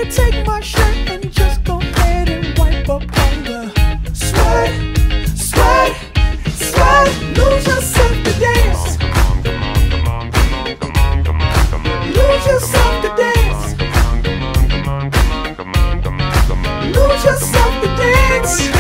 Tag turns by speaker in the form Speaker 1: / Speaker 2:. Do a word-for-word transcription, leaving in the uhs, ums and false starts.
Speaker 1: take my shirt and just go ahead and wipe up all the sweat, sweat, sweat. Lose yourself to dance. Lose yourself to dance. Lose yourself to dance.